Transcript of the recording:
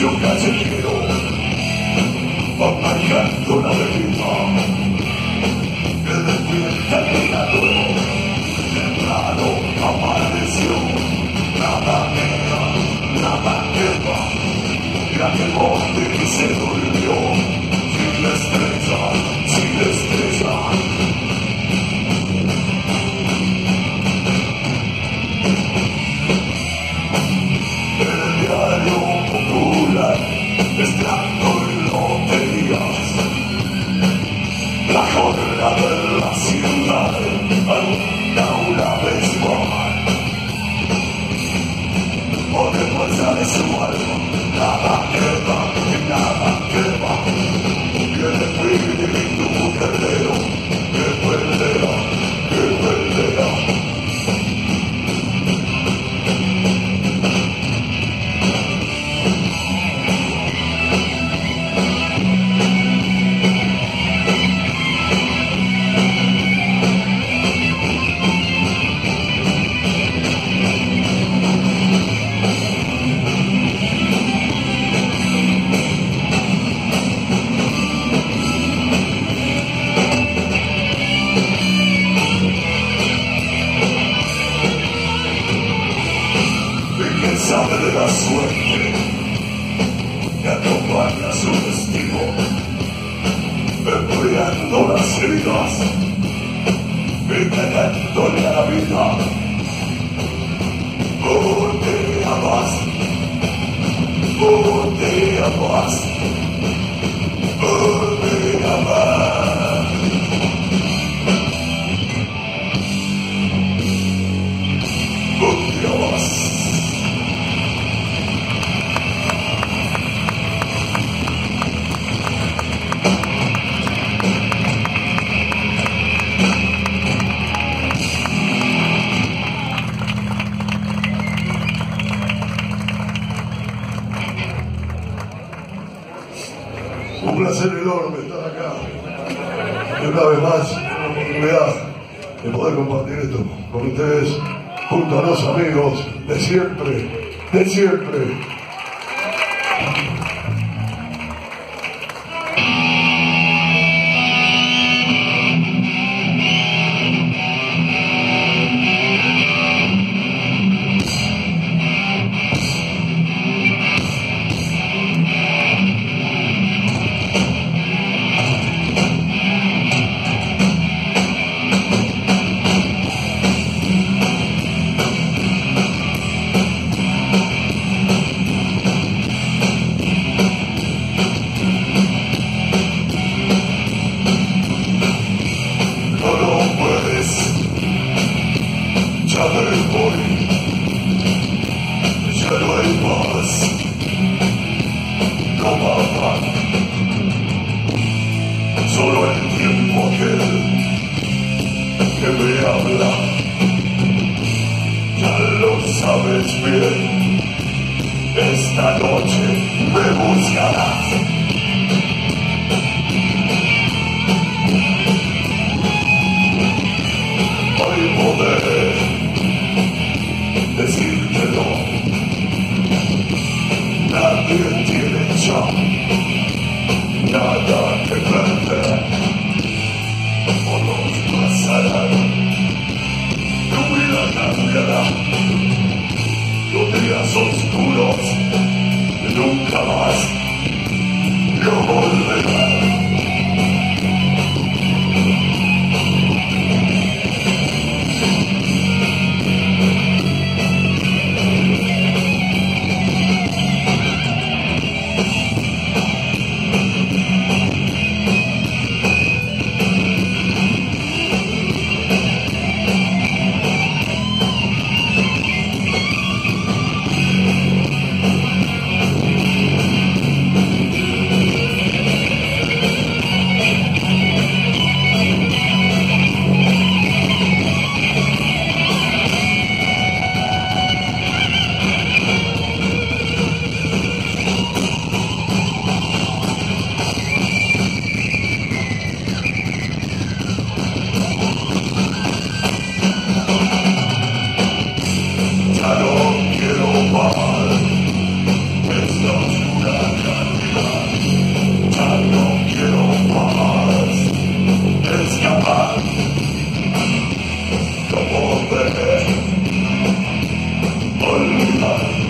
espacio callejero, apañando la bebida que despierta el mirador. Temprano amaneció, nada queda, nada queda, y aquel monte que se durmió, sin estrella, sin estrella. El diario popular, extracto y loterías, la jornada de la ciudad, alumbra una vez más. Por el fuerza de su alma, nada queda, que el espíritu guerrero, que perderá, que perderá. Sabe de la suerte que acompaña su destino, enfriando las heridas y pegándole a la vida. Un día más, un día más, un día más. Un día más. Un placer enorme estar acá. Y una vez más, la oportunidad de poder compartir esto con ustedes, junto a los amigos de siempre, de siempre. Solo el tiempo aquel que me habla, ya lo sabes bien, esta noche me buscarás. Hay poder decírtelo, nadie tiene ya nada que perder, o los pasarán, tu vida cambiará, los días oscuros nunca más no volverán. Ya no quiero más esta oscuridad. Gracias.